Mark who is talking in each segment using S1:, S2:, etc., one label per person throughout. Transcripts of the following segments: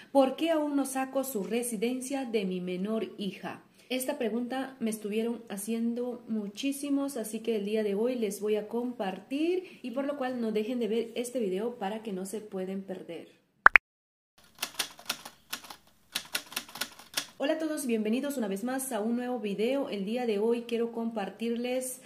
S1: ¿Por qué aún no saco su residencia de mi menor hija? Esta pregunta me estuvieron haciendo muchísimos, así que el día de hoy les voy a compartir y por lo cual no dejen de ver este video para que no se pueden perder. Hola a todos, bienvenidos una vez más a un nuevo video. El día de hoy quiero compartirles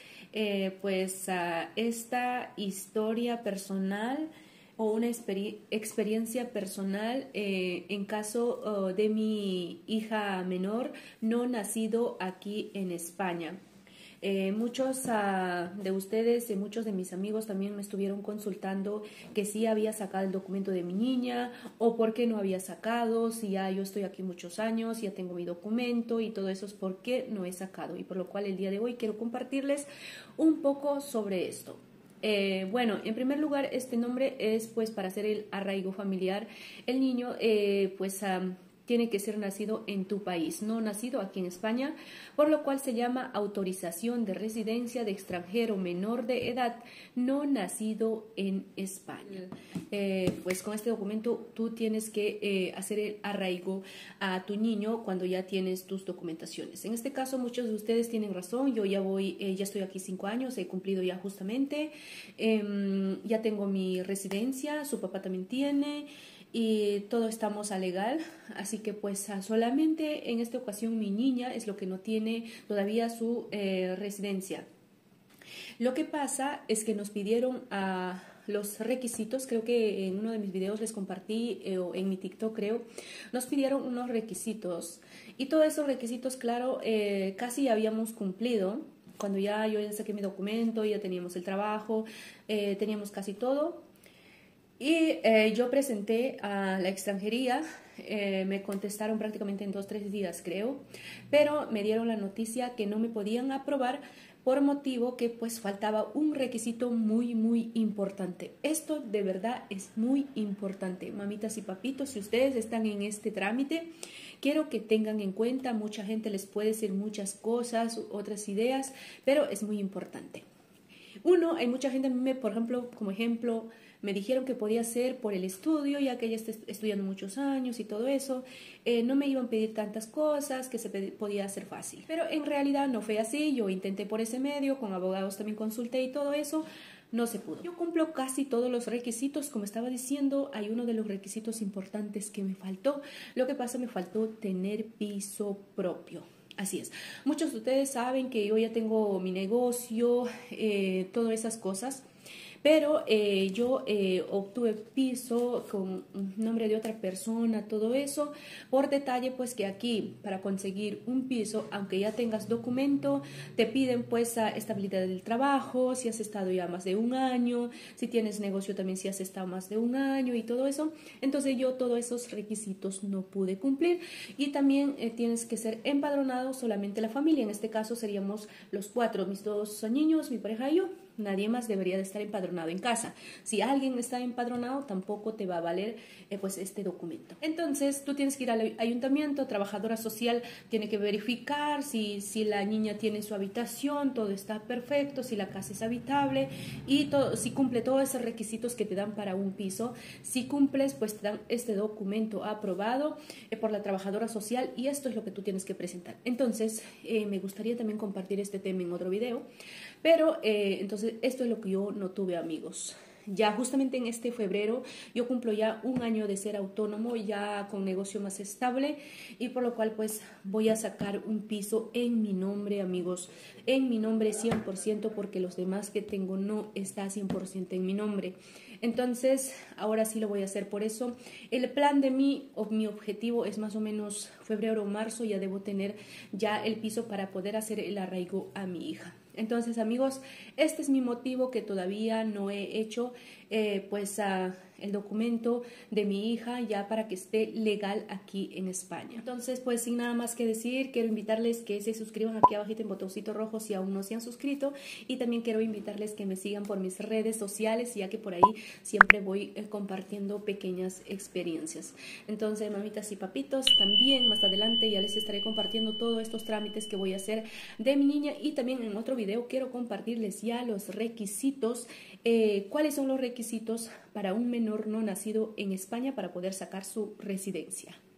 S1: esta historia personal o una experiencia personal en caso de mi hija menor no nacido aquí en España. Muchos de ustedes y muchos de mis amigos también me estuvieron consultando que si había sacado el documento de mi niña o por qué no había sacado, si ya yo estoy aquí muchos años, ya tengo mi documento y todo eso es por qué no he sacado. Y por lo cual el día de hoy quiero compartirles un poco sobre esto. Bueno, en primer lugar, este nombre es pues para hacer el arraigo familiar. El niño tiene que ser nacido en tu país, no nacido aquí en España, por lo cual se llama autorización de residencia de extranjero menor de edad no nacido en España. Pues con este documento tú tienes que hacer el arraigo a tu niño cuando ya tienes tus documentaciones. En este caso muchos de ustedes tienen razón, yo ya estoy aquí 5 años, he cumplido ya justamente, ya tengo mi residencia, su papá también tiene, y todo estamos a legal, así que pues solamente en esta ocasión mi niña es lo que no tiene todavía su residencia. Lo que pasa es que nos pidieron los requisitos, creo que en uno de mis videos les compartí, o en mi TikTok creo, nos pidieron unos requisitos y todos esos requisitos, claro, casi habíamos cumplido. Cuando yo ya saqué mi documento, ya teníamos el trabajo, teníamos casi todo. Y yo presenté a la extranjería, me contestaron prácticamente en 2-3 días creo, pero me dieron la noticia que no me podían aprobar por motivo que pues faltaba un requisito muy importante. Esto de verdad es muy importante, mamitas y papitos, si ustedes están en este trámite, quiero que tengan en cuenta, mucha gente les puede decir muchas cosas, otras ideas, pero es muy importante. Uno, hay mucha gente, por ejemplo, como ejemplo, me dijeron que podía ser por el estudio, ya que ella está estudiando muchos años y todo eso, no me iban a pedir tantas cosas, que podía hacer fácil. Pero en realidad no fue así, yo intenté por ese medio, con abogados también consulté y todo eso, no se pudo. Yo cumplo casi todos los requisitos, como estaba diciendo, hay uno de los requisitos importantes que me faltó. Lo que pasa, me faltó tener piso propio. Así es. Muchos de ustedes saben que yo ya tengo mi negocio, todas esas cosas, pero yo obtuve piso con nombre de otra persona, todo eso, por detalle pues que aquí para conseguir un piso, aunque ya tengas documento, te piden pues estabilidad del trabajo, si has estado ya más de 1 año, si tienes negocio también si has estado más de 1 año y todo eso. Entonces yo todos esos requisitos no pude cumplir y también tienes que ser empadronado solamente la familia, en este caso seríamos los 4, mis 2 niños, mi pareja y yo. Nadie más debería de estar empadronado en casa. Si alguien está empadronado, tampoco te va a valer pues este documento. Entonces, tú tienes que ir al ayuntamiento, trabajadora social tiene que verificar si la niña tiene su habitación, todo está perfecto, si la casa es habitable y todo, si cumple todos esos requisitos que te dan para un piso. Si cumples, pues te dan este documento aprobado por la trabajadora social y esto es lo que tú tienes que presentar. Entonces, me gustaría también compartir este tema en otro video, pero entonces esto es lo que yo no tuve, amigos. Ya justamente en este febrero yo cumplo ya 1 año de ser autónomo, ya con negocio más estable y por lo cual pues voy a sacar un piso en mi nombre, amigos, en mi nombre 100% porque los demás que tengo no está 100% en mi nombre. Entonces ahora sí lo voy a hacer, por eso el plan de mi objetivo es más o menos febrero o marzo, ya debo tener ya el piso para poder hacer el arraigo a mi hija. Entonces, amigos, este es mi motivo que todavía no he hecho el documento de mi hija ya para que esté legal aquí en España. Entonces, pues sin nada más que decir, quiero invitarles que se suscriban aquí abajito en botoncito rojo si aún no se han suscrito y también quiero invitarles que me sigan por mis redes sociales, ya que por ahí siempre voy compartiendo pequeñas experiencias. Entonces, mamitas y papitos, también más adelante ya les estaré compartiendo todos estos trámites que voy a hacer de mi niña y también en otro video quiero compartirles ya los requisitos, cuáles son los requisitos para un menor no nacido en España para poder sacar su residencia.